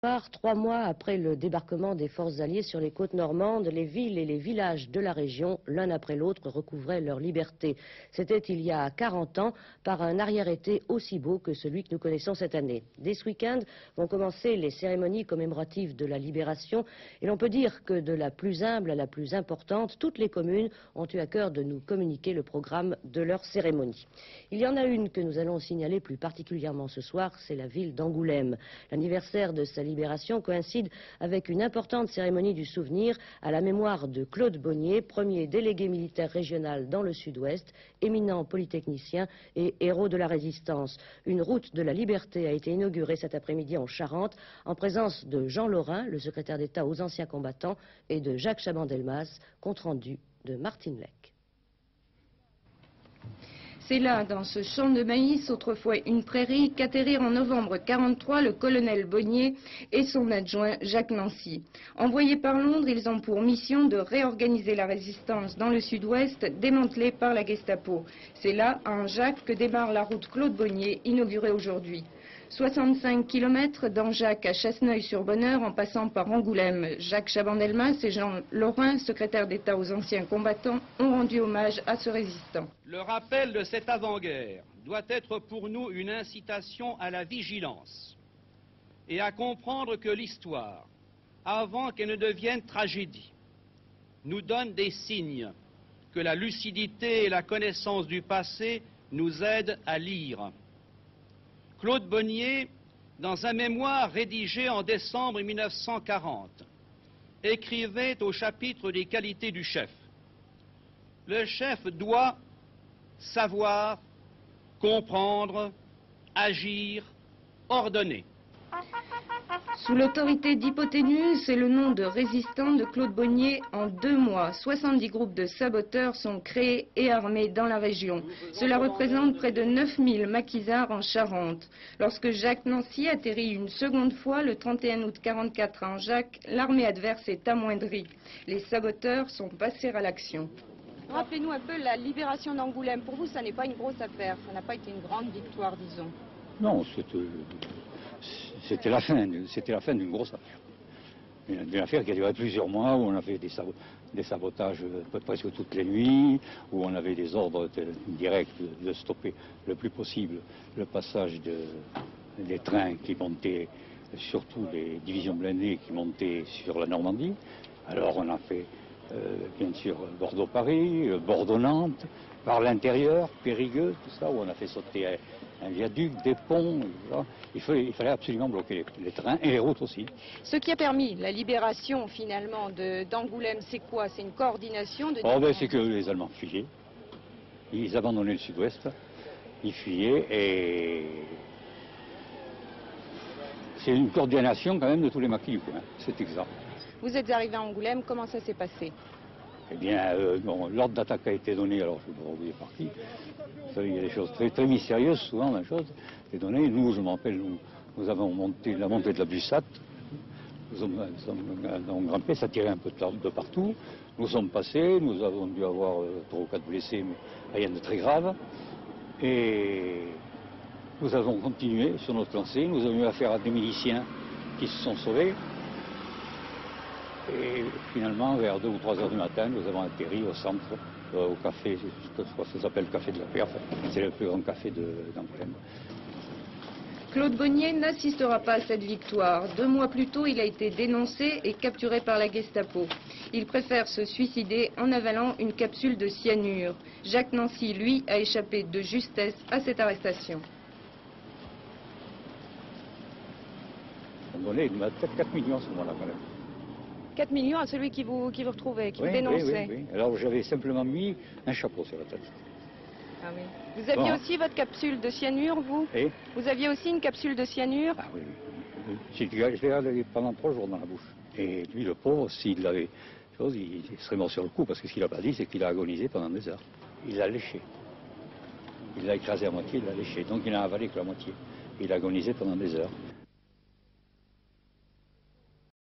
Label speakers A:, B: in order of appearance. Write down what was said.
A: soir, 3 mois après le débarquement des forces alliées sur les côtes normandes, les villes et les villages de la région, l'un après l'autre, recouvraient leur liberté. C'était il y a 40 ans, par un arrière-été aussi beau que celui que nous connaissons cette année. Dès ce week-end vont commencer les cérémonies commémoratives de la libération, et l'on peut dire que de la plus humble à la plus importante, toutes les communes ont eu à cœur de nous communiquer le programme de leur cérémonie. Il y en a une que nous allons signaler plus particulièrement ce soir, c'est la ville d'Angoulême. L'anniversaire de sa libération coïncide avec une importante cérémonie du souvenir à la mémoire de Claude Bonnier, premier délégué militaire régional dans le sud-ouest, éminent polytechnicien et héros de la résistance. Une route de la liberté a été inaugurée cet après-midi en Charente, en présence de Jean Laurin, le secrétaire d'État aux anciens combattants, et de Jacques Chaban-Delmas, compte rendu de Martine Lec.
B: C'est là, dans ce champ de maïs, autrefois une prairie, qu'atterrirent en novembre 1943 le colonel Bonnier et son adjoint Jacques Nancy. Envoyés par Londres, ils ont pour mission de réorganiser la résistance dans le sud-ouest, démantelée par la Gestapo. C'est là, à Angeac, que démarre la route Claude Bonnier, inaugurée aujourd'hui. 65 km d'Angeac à Chasseneuil-sur-Bonheur en passant par Angoulême. Jacques Chaban-Delmas et Jean Laurin, secrétaire d'État aux anciens combattants, ont rendu hommage à ce résistant.
C: Le rappel de cette avant-guerre doit être pour nous une incitation à la vigilance et à comprendre que l'histoire, avant qu'elle ne devienne tragédie, nous donne des signes que la lucidité et la connaissance du passé nous aident à lire. Claude Bonnier, dans un mémoire rédigé en décembre 1940, écrivait au chapitre des qualités du chef. Le chef doit savoir, comprendre, agir, ordonner.
B: Sous l'autorité d'Hypothénus, c'est le nom de résistant de Claude Bonnier. En 2 mois, 70 groupes de saboteurs sont créés et armés dans la région. Cela représente près de 9000 maquisards en Charente. Lorsque Jacques Nancy atterrit une seconde fois le 31 août 1944 à Angeac, l'armée adverse est amoindrie. Les saboteurs sont passés à l'action.
D: Rappelez-nous un peu la libération d'Angoulême. Pour vous, ça n'est pas une grosse affaire. Ça n'a pas été une grande victoire, disons.
E: Non, c'était la fin d'une grosse affaire. Une affaire qui a duré plusieurs mois, où on a fait des sabotages presque toutes les nuits, où on avait des ordres directs de stopper le plus possible le passage des trains qui montaient, surtout les divisions blindées qui montaient sur la Normandie. Alors on a fait bien sûr Bordeaux-Paris, Bordeaux-Nantes, par l'intérieur, Périgueux, tout ça, où on a fait sauter un viaduc, des ponts. Il fallait absolument bloquer les trains et les routes aussi.
D: Ce qui a permis la libération finalement d'Angoulême, c'est quoi? C'est une coordination de...
E: C'est que les Allemands fuyaient. Ils abandonnaient le sud-ouest, ils fuyaient et c'est une coordination quand même de tous les maquis du coin, c'est exact.
D: Vous êtes arrivé à Angoulême, comment ça s'est passé?
E: Eh bien, l'ordre d'attaque a été donné, alors je ne vais pas oublier par qui. Il y a des choses très, très mystérieuses, souvent, la chose est donnée. Nous, je me rappelle, nous avons monté la montée de la Bussate. Nous avons grimpé, ça tirait un peu de partout. Nous sommes passés, nous avons dû avoir 3 ou 4 blessés, mais rien de très grave. Et nous avons continué sur notre lancée. Nous avons eu affaire à des miliciens qui se sont sauvés. Et finalement, vers 2 ou 3 heures du matin, nous avons atterri au centre, au café, je crois que ça s'appelle le café de la paix, enfin, c'est le plus grand café d'Angoulême.
B: Claude Bonnier n'assistera pas à cette victoire. 2 mois plus tôt, il a été dénoncé et capturé par la Gestapo. Il préfère se suicider en avalant une capsule de cyanure. Jacques Nancy, lui, a échappé de justesse à cette arrestation.
E: On donnait peut-être 4 millions à ce moment-là quand même.
D: 4 millions à celui qui vous retrouvait, qui vous
E: Oui,
D: dénonçait.
E: oui. Alors j'avais simplement mis un chapeau sur la tête.
D: Ah oui. Vous aviez aussi votre capsule de cyanure, vous?
E: Et
D: Vous aviez aussi une capsule de cyanure?
E: Ah oui. Je l'ai gardé pendant 3 jours dans la bouche. Et lui, le pauvre, s'il l'avait chose, il serait mort sur le coup, parce que ce qu'il n'a pas dit, c'est qu'il a agonisé pendant des heures. Il l'a léché. Il l'a écrasé à moitié, il l'a léché. Donc il n'a avalé que la moitié. Il a agonisé pendant des heures.